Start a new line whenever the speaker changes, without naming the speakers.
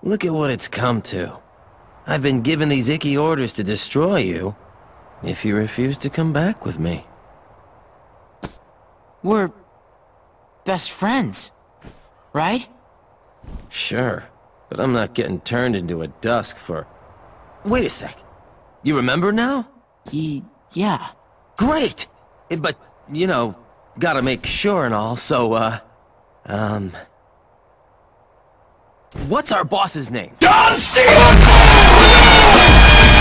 Look at what it's come to. I've been given these icky orders to destroy you, if you refuse to come back with me.
We're... best friends, right?
Sure, but I'm not getting turned into a dusk for... Wait a sec. You remember now?
Yeah.
Great! But, you know, gotta make sure and all, so, what's our boss's name?
Don't see